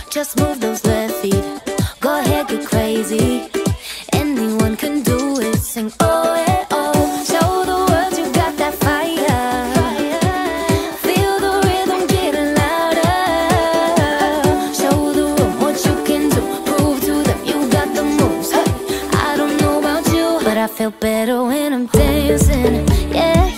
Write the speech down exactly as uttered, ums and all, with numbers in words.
Just move those left feet. Go ahead, get crazy. Anyone can do it. Sing oh yeah, oh. Show the world you got that fire. Feel the rhythm getting louder. Show the room what you can do. Prove to them you got the moves. Hey, I don't know about you, but I feel better when I'm dancing. Yeah.